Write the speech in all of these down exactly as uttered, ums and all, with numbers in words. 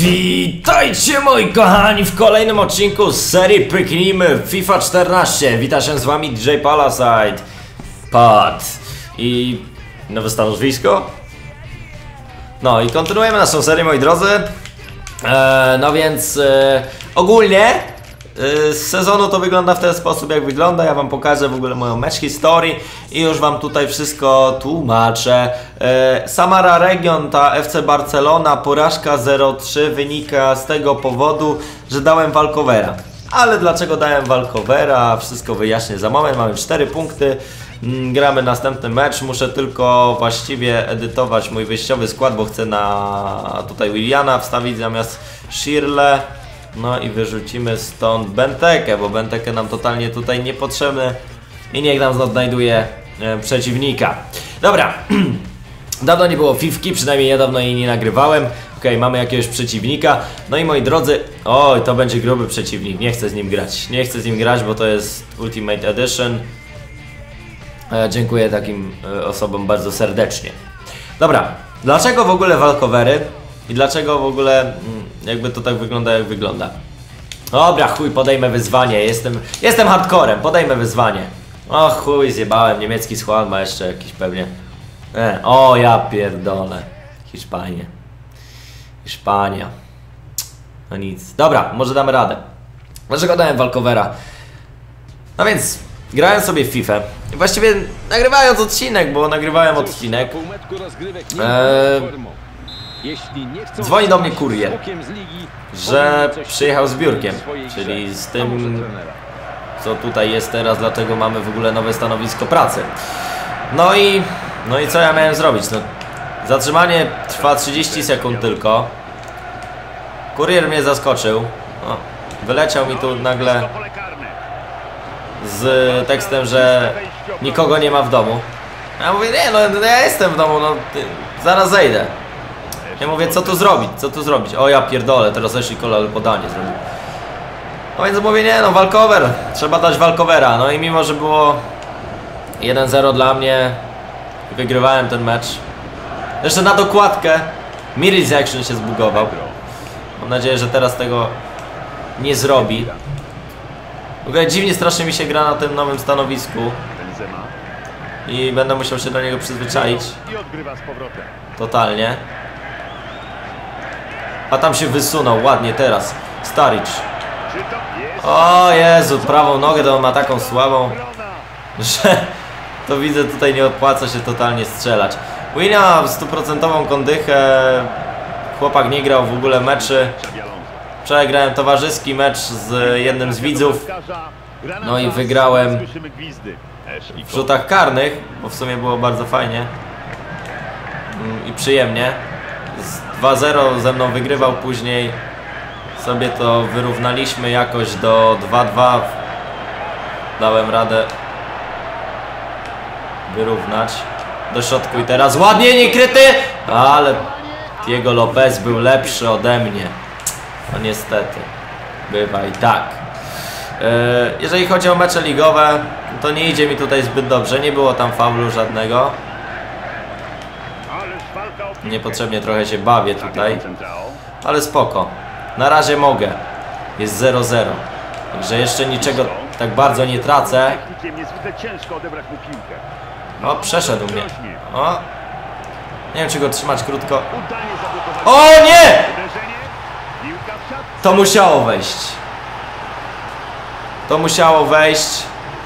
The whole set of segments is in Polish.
Witajcie moi kochani w kolejnym odcinku z serii Pyknijmy FIFA czternaście. Wita się z wami D J Palasite, Pat i nowe stanowisko. No i kontynuujemy naszą serię, moi drodzy. eee, No więc e, ogólnie e, z sezonu to wygląda w ten sposób, jak wygląda. Ja wam pokażę w ogóle moją match history i już wam tutaj wszystko tłumaczę. e, Samara Region, ta F C Barcelona, porażka zero trzy wynika z tego powodu, że dałem walkowera. Ale dlaczego dałem walkowera? Wszystko wyjaśnię za moment. Mamy cztery punkty. Gramy następny mecz, muszę tylko właściwie edytować mój wyjściowy skład, bo chcę na tutaj Williana wstawić zamiast Shirley. No i wyrzucimy stąd Bentekę, bo Bentekę nam totalnie tutaj niepotrzebny i niech nam odnajduje e, przeciwnika. Dobra, dawno nie było fifki, przynajmniej ja dawno jej nie nagrywałem. Okej, okay, mamy jakiegoś przeciwnika. No i moi drodzy, oj, to będzie gruby przeciwnik, nie chcę z nim grać. Nie chcę z nim grać, bo to jest Ultimate Edition. E, dziękuję takim e, osobom bardzo serdecznie. Dobra, dlaczego w ogóle walkowery? I dlaczego w ogóle mm, jakby to tak wygląda, jak wygląda? Dobra, chuj, podejmę wyzwanie. Jestem, jestem hardcorem, podejmę wyzwanie. O chuj, zjebałem, niemiecki skład ma jeszcze jakiś pewnie. E, o ja pierdolę. Hiszpania. Hiszpania. No nic. Dobra, może damy radę. Dlaczego dałem walkowera? No więc grałem sobie w FIFA. I właściwie nagrywając odcinek, bo nagrywałem odcinek. Eee, dzwoni do mnie kurier, że przyjechał z biurkiem, czyli z tym, co tutaj jest teraz, dlatego mamy w ogóle nowe stanowisko pracy. No i, no i co ja miałem zrobić? No, zatrzymanie trwa trzydzieści sekund tylko. Kurier mnie zaskoczył. No, wyleciał mi tu nagle z tekstem, że nikogo nie ma w domu. Ja mówię, nie no, ja jestem w domu, no zaraz zejdę. Ja mówię, co tu zrobić, co tu zrobić? O ja pierdolę, teraz Ashley Cole podanie zrobił. No więc mówię, nie no, walkover, trzeba dać walkowera. No i mimo, że było jeden zero dla mnie, wygrywałem ten mecz. Jeszcze na dokładkę Mirror's Action się zbugował. Mam nadzieję, że teraz tego nie zrobi. W ogóle dziwnie strasznie mi się gra na tym nowym stanowisku i będę musiał się do niego przyzwyczaić. Totalnie. A tam się wysunął ładnie teraz Sturridge. O Jezu, prawą nogę to on ma taką słabą, że to widzę, tutaj nie opłaca się totalnie strzelać. William ma stuprocentową kondychę. Chłopak nie grał w ogóle meczy. Wczoraj grałem towarzyski mecz z jednym z widzów. No i wygrałem w rzutach karnych, bo w sumie było bardzo fajnie i przyjemnie. dwa zero ze mną wygrywał, później sobie to wyrównaliśmy jakoś do dwa dwa. Dałem radę wyrównać do środku i teraz ładnie, niekryty, ale Diego Lopez był lepszy ode mnie. No niestety, bywa i tak. Yy, jeżeli chodzi o mecze ligowe, to nie idzie mi tutaj zbyt dobrze. Nie było tam faulu żadnego. Niepotrzebnie trochę się bawię tutaj, ale spoko. Na razie mogę. Jest zero zero. Także jeszcze niczego tak bardzo nie tracę. O, przeszedł mnie. O. Nie wiem, czy go trzymać krótko. O nie! To musiało wejść. To musiało wejść.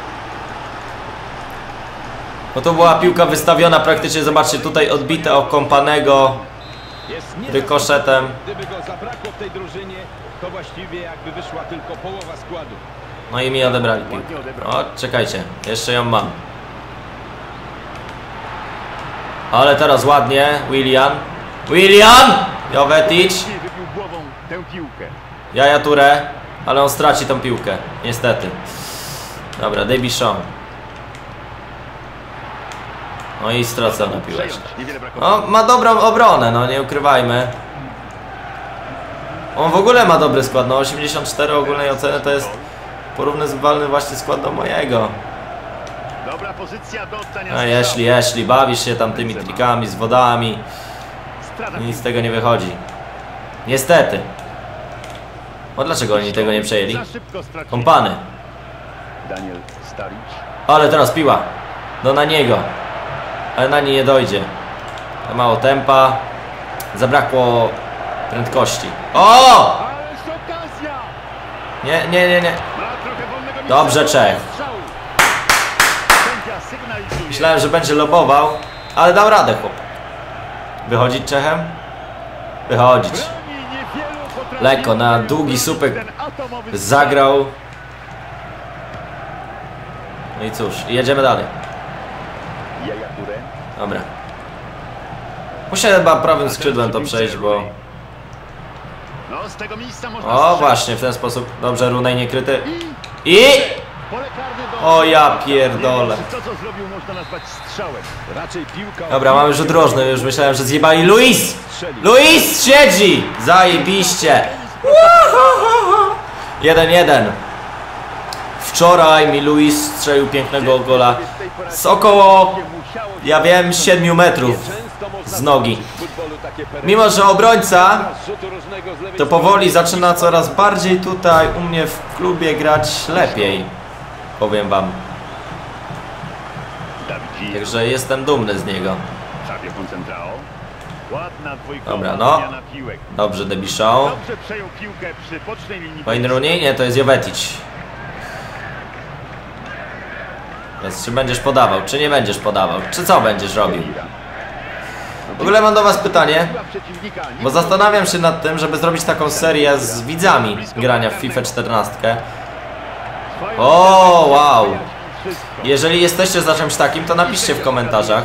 No to była piłka wystawiona praktycznie, zobaczcie, tutaj odbita o Kompanego rykoszetem. No i mi odebrali piłkę. O, czekajcie, jeszcze ją mam. Ale teraz ładnie, Willian. Willian! Jovetic. Jaja Touré, ale on straci tą piłkę, niestety. Dobra, Davy Shaw. No i stracona piłeczka. No, ma dobrą obronę, no nie ukrywajmy. On w ogóle ma dobry skład, no osiemdziesiąt cztery ogólnej oceny to jest porównywalny właśnie skład do mojego. No jeśli, jeśli bawisz się tam tymi trikami z wodami, nic z tego nie wychodzi. Niestety. O, dlaczego oni tego nie przejęli? Kompany. Ale teraz piła. No na niego. Ale na nie nie dojdzie. Mało tempa. Zabrakło prędkości. O! Nie, nie, nie, nie. Dobrze, Czech. Myślałem, że będzie lobował, ale dał radę, chłop. Wychodzić Czechem? Wychodzić. Lekko, na długi słupek zagrał. No i cóż, jedziemy dalej. Dobra. Muszę chyba prawym skrzydłem to przejść, bo... O, właśnie, w ten sposób. Dobrze, Runej niekryty. I... O, ja pierdolę. Dobra, mamy rzut rożny, już myślałem, że zjebali. Luis! Luis siedzi! Zajebiście! jeden jeden. Wczoraj mi Luis strzelił pięknego gola z około, ja wiem, siedmiu metrów z nogi. Mimo że obrońca to powoli zaczyna coraz bardziej tutaj u mnie w klubie grać lepiej, powiem wam. Także jestem dumny z niego. Dobra, no. Dobrze, Debichon. Wayne Rooney? Nie, to jest Jovetic. Więc czy będziesz podawał, czy nie będziesz podawał? Czy co będziesz robił? W ogóle mam do was pytanie, bo zastanawiam się nad tym, żeby zrobić taką serię z widzami grania w FIFA czternaście. O, wow! Jeżeli jesteście za czymś takim, to napiszcie w komentarzach.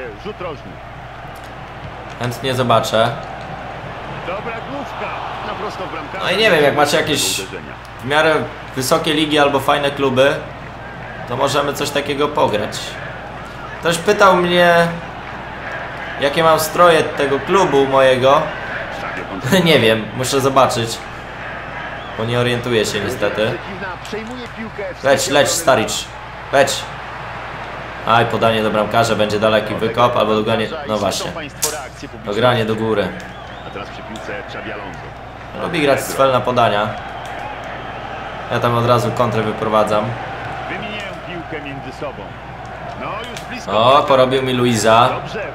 Chętnie zobaczę. No i nie wiem, jak macie jakieś w miarę wysokie ligi albo fajne kluby, to możemy coś takiego pograć. Ktoś pytał mnie, jakie mam stroje tego klubu mojego. Nie wiem, muszę zobaczyć, bo nie orientuję się niestety. Leć, leć, Staricz. Leć. Aj, podanie do bramkarza, będzie daleki wykop, albo dogranie, no właśnie, dogranie do góry. Lubi grać z fel na podania. Ja tam od razu kontrę wyprowadzam. O, porobił mi Luisa.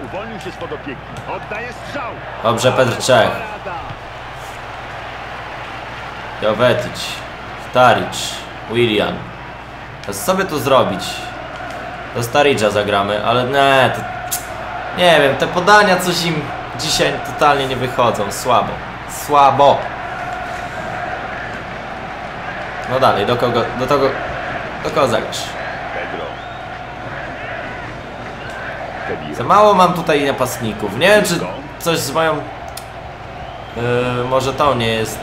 Dobrze, Petr Czech. Jovetic, Staricz, Willian. Co sobie tu zrobić? Do Staricza zagramy, ale nie, to, nie wiem, te podania coś im dzisiaj totalnie nie wychodzą, słabo, słabo. No dalej, do kogo, do tego, do kogo zagrasz? Za mało mam tutaj napastników, nie wiem, czy coś z moją, yy, może to nie jest.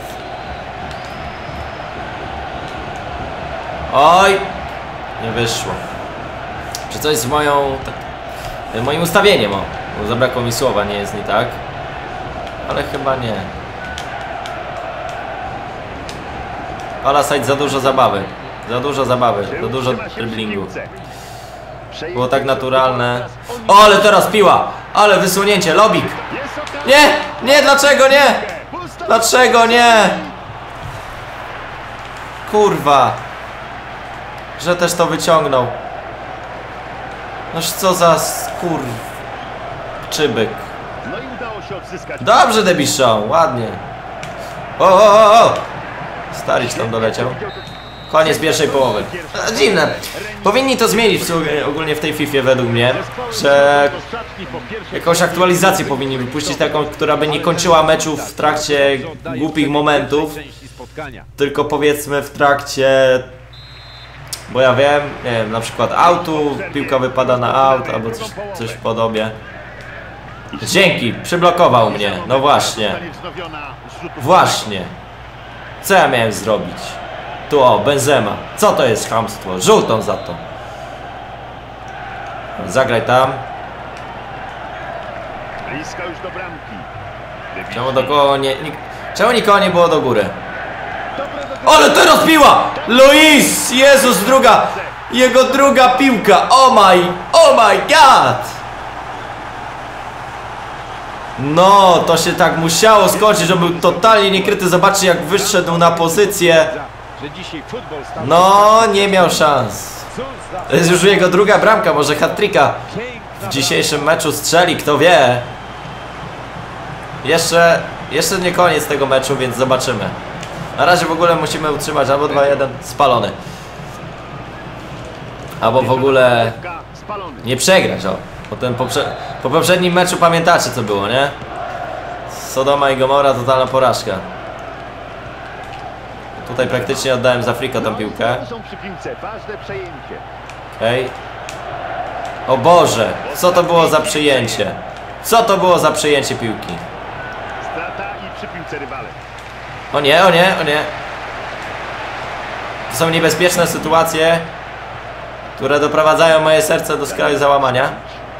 Oj, nie wyszło. Czy coś z moją, tak, moim ustawieniem, o, bo zabrakło mi słowa, nie jest nie tak, ale chyba nie. Palasite, za dużo zabawy, za dużo zabawy, za dużo driblingu. Było tak naturalne. O, ale teraz piła, ale wysunięcie, lobik. Nie, nie, dlaczego nie? Dlaczego nie? Kurwa, że też to wyciągnął. Noż co za skur... czybyk. Dobrze, Debichon, ładnie. O, o, o, o! Staricz tam doleciał. Koniec pierwszej połowy. A, dziwne. Powinni to zmienić w sumie, ogólnie w tej Fifie według mnie, że jakąś aktualizację powinni wypuścić, taką, która by nie kończyła meczów w trakcie głupich momentów, tylko powiedzmy w trakcie... Bo ja wiem, nie wiem, na przykład autu, piłka wypada na aut, albo coś, coś w podobie. Dzięki, przyblokował mnie, no właśnie. Właśnie. Co ja miałem zrobić? Tu o, Benzema. Co to jest chamstwo? Żółtą za to. Zagraj tam. Czemu dookoła nie, nie... Czemu nikogo nie było do góry? Ale teraz piła! Luis! Jezus, druga! Jego druga piłka! Oh my! Oh my god! No, to się tak musiało skończyć, że był totalnie niekryty. Zobaczcie, jak wyszedł na pozycję. No, nie miał szans. To jest już jego druga bramka, może hat-tricka w dzisiejszym meczu strzeli, kto wie. Jeszcze, jeszcze nie koniec tego meczu, więc zobaczymy. Na razie w ogóle musimy utrzymać albo dwa jeden spalony, albo w ogóle nie przegrać, o. Po, tym poprze po poprzednim meczu pamiętacie, co było, nie? Sodoma i Gomora, totalna porażka. Tutaj praktycznie oddałem z Afrika tą piłkę. Okej. Okay. O Boże, co to było za przyjęcie? Co to było za przyjęcie piłki? O nie, o nie, o nie. To są niebezpieczne sytuacje, które doprowadzają moje serce do skraju załamania.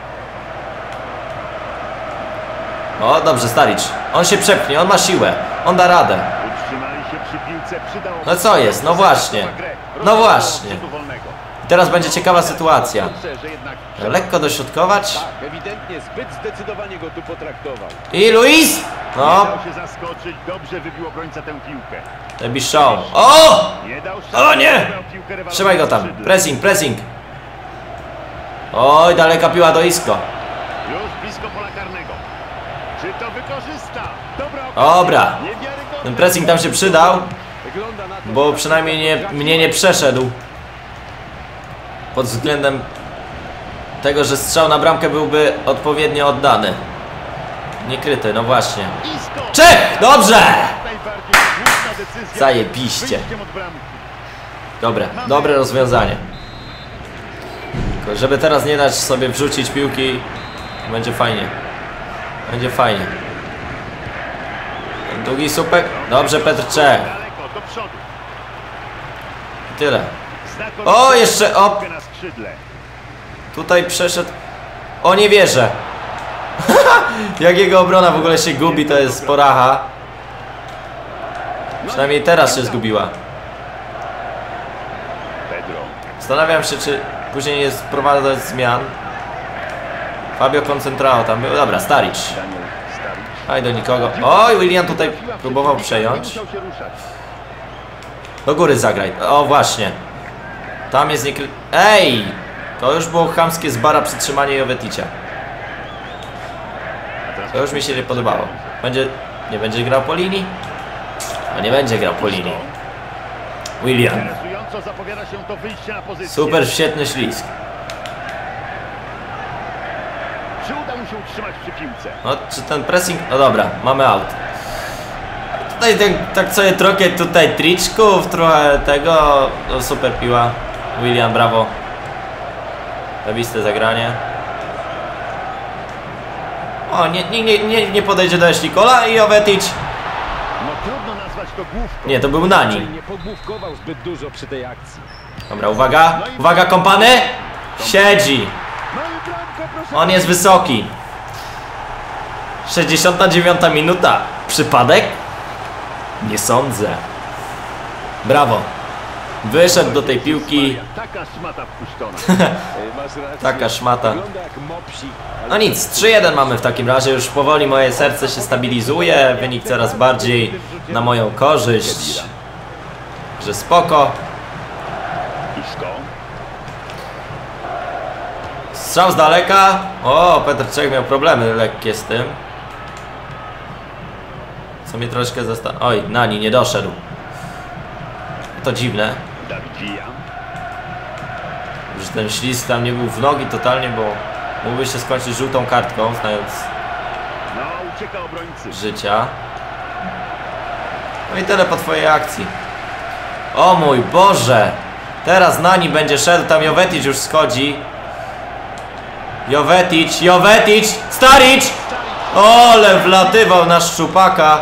O, dobrze, Staric. On się przepchnie, on ma siłę. On da radę. No co jest? No właśnie. No właśnie. I teraz będzie ciekawa sytuacja. Lekko dośrodkować. I Luis! No. Debichon. O! O nie! Trzymaj go tam. Pressing, pressing. Oj, daleka piła do Isco. Dobra. Ten pressing tam się przydał, bo przynajmniej nie, mnie nie przeszedł. Pod względem tego, że strzał na bramkę byłby odpowiednio oddany. Niekryty, no właśnie. Czech! Dobrze! Zajebiście. Dobre, dobre rozwiązanie. Tylko żeby teraz nie dać sobie wrzucić piłki, będzie fajnie. Będzie fajnie. Długi słupek. Dobrze, Petr Czech. I tyle. O, jeszcze, o! Tutaj przeszedł. O, nie wierzę. Jak jego obrona w ogóle się gubi, to jest poracha. Przynajmniej teraz się zgubiła. Zastanawiam się, czy później jest wprowadzać zmian. Fabio Concentrao tam był. Dobra, Staric. Aj do nikogo. Oj, Willian tutaj próbował przejąć. Do góry zagraj. O, właśnie. Tam jest niekry... Ej! To już było chamskie z bara przytrzymanie Joveticia. To już mi się nie podobało. Będzie... Nie będzie grał po linii? No nie będzie grał po linii. Willian. Super, świetny ślizg. No, czy ten pressing... No dobra, mamy out. Tutaj tak, tak sobie trochę tutaj triczków, trochę tego... No, super piła. Willian, brawo. Zabiste zagranie. O, nie, nie, nie, nie, nie podejdzie do Nikola i Jovetic. Nie, to był Nani. Nie pogłówkował zbyt dużo przy tej akcji. Dobra, uwaga. Uwaga, kompany. Siedzi. On jest wysoki. sześćdziesiąta dziewiąta minuta. Przypadek? Nie sądzę. Brawo. Wyszedł do tej piłki. Taka szmata wpuszczona. Taka szmata. No nic, trzy jeden mamy w takim razie. Już powoli moje serce się stabilizuje. Wynik coraz bardziej na moją korzyść. Że spoko. Strzał z daleka. O, Petr Czech miał problemy lekkie z tym. Co mnie troszkę zastanawia. Oj, Nani nie doszedł. To dziwne. Że ten ślizg tam nie był w nogi totalnie, bo mógłby się skończyć żółtą kartką, znając życia. No i tyle po twojej akcji. O mój Boże! Teraz Nani będzie szedł, tam Jovetic już schodzi. Jovetic, Jovetic, Staric! Ole, wlatywał na szczupaka.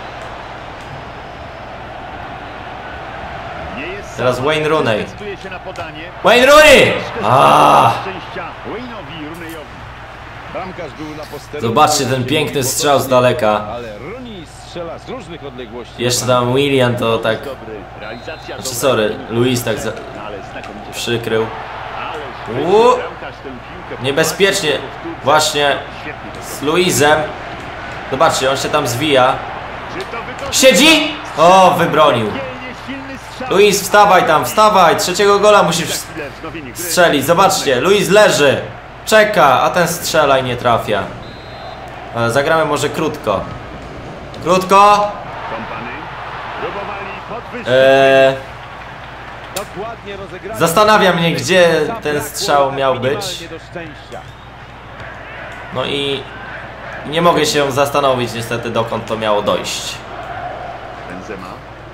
Teraz Wayne Rooney. Wayne Rooney! Aaaa! Zobaczcie ten piękny strzał z daleka. Jeszcze tam Willian to tak... Znaczy sorry, Luis tak za... przykrył. Uuu. Niebezpiecznie właśnie z Luisem. Zobaczcie, on się tam zwija. Czy to wykorzy- Siedzi! O, wybronił. Pięknie, silny strzał. Luis, wstawaj tam, wstawaj! Trzeciego gola musisz Za chwilę wznowienie gry. strzelić. Zobaczcie, Luis leży. Czeka, a ten strzela i nie trafia. Ale zagramy może krótko. Krótko! Kompany próbowali podwyższyć. Eee, Dokładnie rozegrany. Zastanawia mnie, gdzie ten Zabrakło strzał miał być. minimalnie do szczęścia. no i nie mogę się zastanowić niestety, dokąd to miało dojść. Benzema.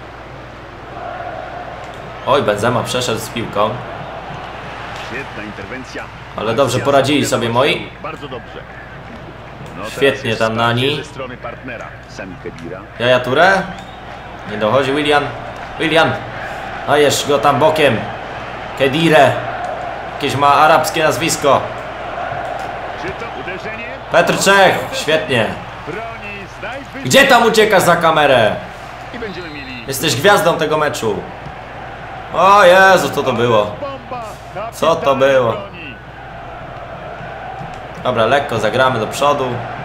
Oj, Benzema przeszedł z piłką. Świetna interwencja. Ale dobrze Akcja poradzili zapowiada sobie się moi. Bardzo dobrze. No, teraz Świetnie jest tam wsparcie Nani. ze strony partnera. Sami Khedira. Jaja Touré. Nie dochodzi Willian. Willian. Dajesz go tam bokiem. Kedire. Jakieś ma arabskie nazwisko. Czy to uderzenie? Petr Czech. Świetnie. Broni z najwyższej- Gdzie tam uciekasz za kamerę? I będziemy mieli Jesteś gwiazdą tego meczu. O Jezu, co to było? bomba. Co to Kapitalna było? broni. Dobra, lekko zagramy do przodu.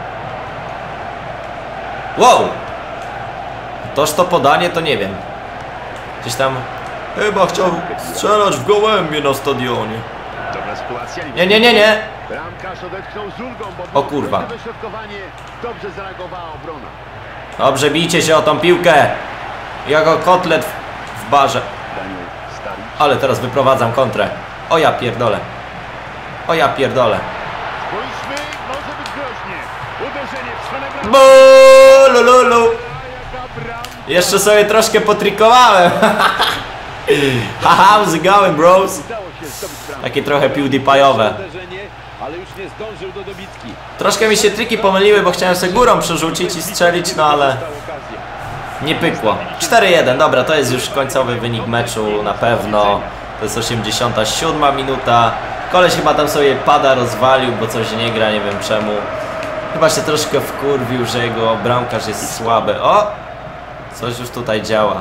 Wow! Toż to podanie, to nie wiem. Gdzieś tam chyba chciał strzelać w gołębie na stadionie. Dobra sytuacja. Nie, nie, nie, nie. Bramkarz odetchnął z ulgą, bo O kurwa. było dośrodkowanie. Dobrze zareagowała obrona. Dobrze, bijcie się o tą piłkę. Jako kotlet w, w barze. Daniel Staric. Ale teraz wyprowadzam kontrę. O ja pierdolę. O ja pierdolę. Spójrzmy, może być groźnie. Uderzenie w stronę bramki. Bo, lululu. A jaka bramka. Jeszcze sobie troszkę potrikowałem. Haha, how's it going, bros? Udało się zdobyć bramkę. Takie trochę PewDiePie'owe. Uderzenie, ale już nie zdążył do dobitki. Troszkę mi się triki pomyliły, bo chciałem sobie górą przerzucić i strzelić, no ale Dostał okazję. nie pykło. cztery jeden, dobra, to jest już końcowy wynik meczu na pewno. To jest osiemdziesiąta siódma minuta. Koleś chyba tam sobie pada, rozwalił, bo coś nie gra, nie wiem czemu. Chyba się troszkę wkurwił, że jego bramkarz jest słaby. O! Coś już tutaj działa.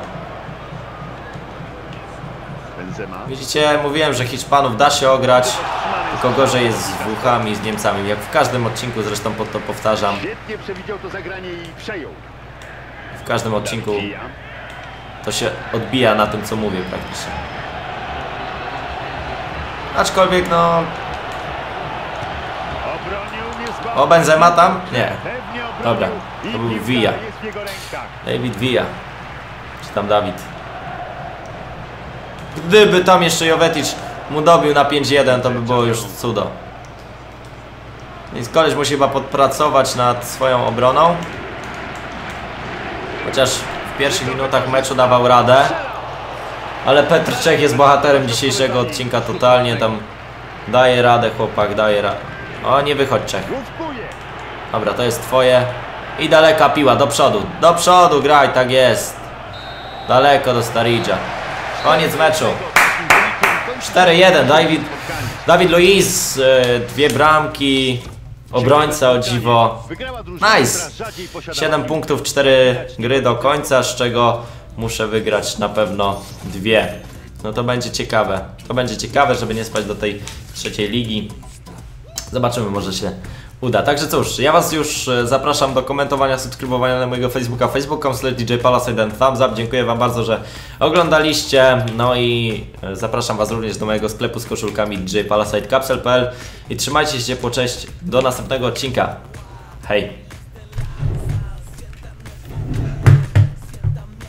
Benzema. Widzicie, mówiłem, że Hiszpanów da się ograć, tylko gorzej jest z Włochami, z Niemcami. Jak w każdym odcinku zresztą po to powtarzam. Świetnie przewidział to zagranie i przejął. W każdym odcinku Garcia. to się odbija na tym, co mówię praktycznie. Aczkolwiek no... Obronił niezbawnie. O, Benzema tam? Nie. Pewnie obronił. Dobra, I to był piłka Villa. jest w jego rękach. David Villa. Czy tam Dawid? Gdyby tam jeszcze Jovetic mu dobił na pięć jeden, to by było już cudo. Więc koleś musi chyba podpracować nad swoją obroną. Chociaż w pierwszych minutach meczu dawał radę. Ale Petr Czech jest bohaterem dzisiejszego odcinka totalnie. Tam daje radę chłopak, daje radę. O, nie wychodź Czech. Główkuje. Dobra, to jest twoje. I daleka piła, do przodu. Do przodu graj, tak jest. Daleko do Starridge'a. Koniec meczu. cztery jeden, David, David Luiz, y, dwie bramki. Obrońca o dziwo. Wygrała drużyna, Nice. która rzadziej posiadała siedem piłkę. punktów, cztery gry do końca, z czego muszę wygrać na pewno dwie. No to będzie ciekawe. To będzie ciekawe, żeby nie spać do tej trzeciej ligi. Zobaczymy, może się uda. Także cóż, ja was już e, zapraszam do komentowania, subskrybowania na mojego Facebooka, facebook kropka com slash d j palasite and thumbs up. Dziękuję wam bardzo, że oglądaliście. No i e, zapraszam was również do mojego sklepu z koszulkami d j palasite capsule kropka p l i trzymajcie się ciepło, cześć, do następnego odcinka. Hej!